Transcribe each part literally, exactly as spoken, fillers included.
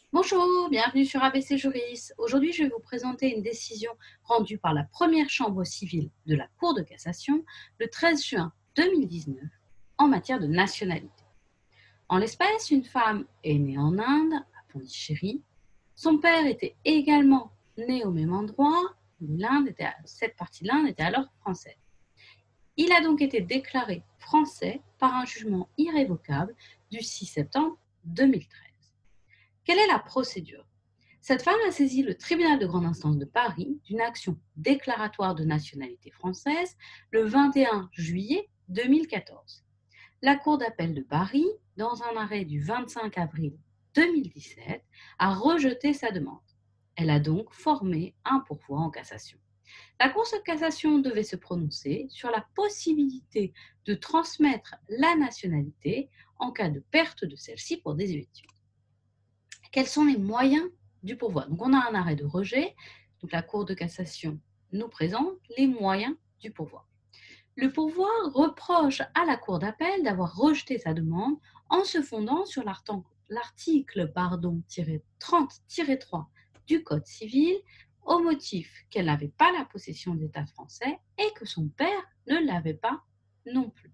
Bonjour, bienvenue sur A B C Juris. Aujourd'hui, je vais vous présenter une décision rendue par la première chambre civile de la Cour de cassation le treize juin deux mille dix-neuf en matière de nationalité. En l'espèce, une femme est née en Inde, à Pondichéry. Son père était également né au même endroit. L'Inde était, cette partie de l'Inde était alors française. Il a donc été déclaré français par un jugement irrévocable du six septembre deux mille treize. Quelle est la procédure? Cette femme a saisi le tribunal de grande instance de Paris d'une action déclaratoire de nationalité française le vingt et un juillet deux mille quatorze. La Cour d'appel de Paris, dans un arrêt du vingt-cinq avril deux mille dix-sept, a rejeté sa demande. Elle a donc formé un pourvoi en cassation. La Cour de cassation devait se prononcer sur la possibilité de transmettre la nationalité en cas de perte de celle-ci pour des études. Quels sont les moyens du pourvoi? Donc, on a un arrêt de rejet. Donc, la Cour de cassation nous présente les moyens du pourvoi. Le pourvoi reproche à la Cour d'appel d'avoir rejeté sa demande en se fondant sur l'article trente tiret trois du Code civil au motif qu'elle n'avait pas la possession d'État français et que son père ne l'avait pas non plus.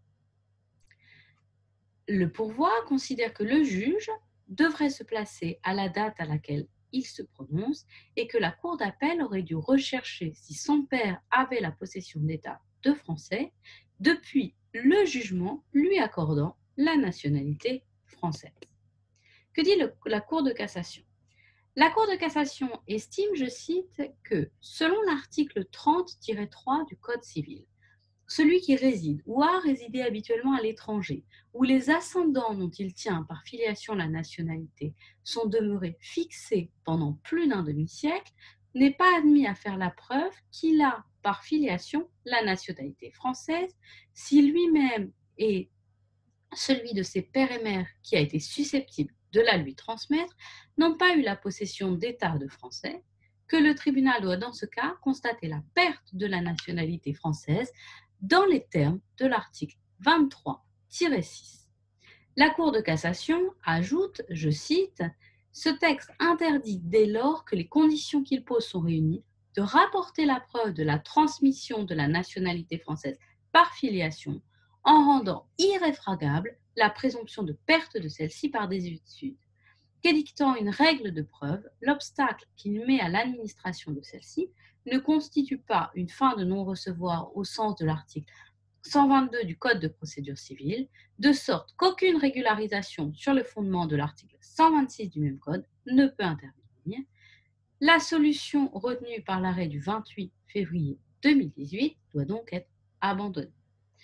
Le pourvoi considère que le juge devrait se placer à la date à laquelle il se prononce et que la Cour d'appel aurait dû rechercher si son père avait la possession d'État de français depuis le jugement lui accordant la nationalité française. Que dit le, la Cour de cassation? La Cour de cassation estime, je cite, que selon l'article trente tiret trois du Code civil, celui qui réside ou a résidé habituellement à l'étranger, où les ascendants dont il tient par filiation la nationalité sont demeurés fixés pendant plus d'un demi-siècle, n'est pas admis à faire la preuve qu'il a par filiation la nationalité française si lui-même et celui de ses pères et mères qui a été susceptible de la lui transmettre n'ont pas eu la possession d'État de français, que le tribunal doit dans ce cas constater la perte de la nationalité française dans les termes de l'article vingt-trois tiret six. La Cour de cassation ajoute, je cite, « Ce texte interdit dès lors que les conditions qu'il pose sont réunies de rapporter la preuve de la transmission de la nationalité française par filiation en rendant irréfragable la présomption de perte de celle-ci par des études. Qu'édictant une règle de preuve, l'obstacle qu'il met à l'administration de celle-ci ne constitue pas une fin de non-recevoir au sens de l'article cent vingt-deux du Code de procédure civile, de sorte qu'aucune régularisation sur le fondement de l'article cent vingt-six du même Code ne peut intervenir. La solution retenue par l'arrêt du vingt-huit février deux mille dix-huit doit donc être abandonnée. »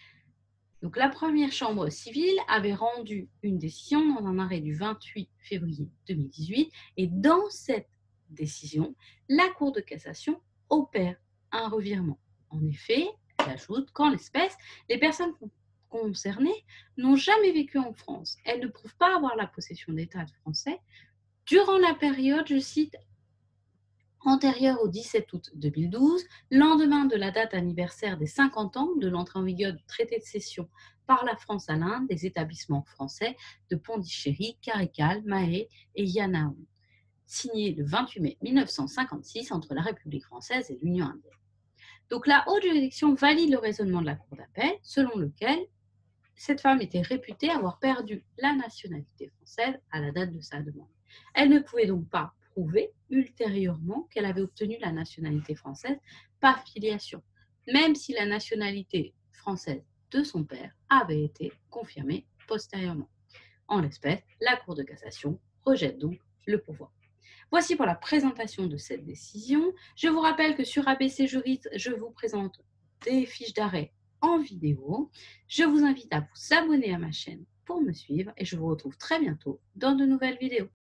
Donc, la première chambre civile avait rendu une décision dans un arrêt du vingt-huit février deux mille dix-huit et dans cette décision, la Cour de cassation opère un revirement. En effet, elle ajoute qu'en l'espèce, les personnes concernées n'ont jamais vécu en France. Elles ne prouvent pas avoir la possession d'État français durant la période, je cite, antérieure au dix-sept août deux mille douze, lendemain de la date anniversaire des cinquante ans de l'entrée en vigueur du traité de cession par la France à l'Inde des établissements français de Pondichéry, Karikal, Mahé et Yanao, signé le vingt-huit mai mille neuf cent cinquante-six entre la République française et l'Union indienne. Donc la haute juridiction valide le raisonnement de la Cour d'appel, selon lequel cette femme était réputée avoir perdu la nationalité française à la date de sa demande. Elle ne pouvait donc pas prouver ultérieurement qu'elle avait obtenu la nationalité française par filiation, même si la nationalité française de son père avait été confirmée postérieurement. En l'espèce, la Cour de cassation rejette donc le pourvoi. Voici pour la présentation de cette décision. Je vous rappelle que sur A B C Juris, je vous présente des fiches d'arrêt en vidéo. Je vous invite à vous abonner à ma chaîne pour me suivre et je vous retrouve très bientôt dans de nouvelles vidéos.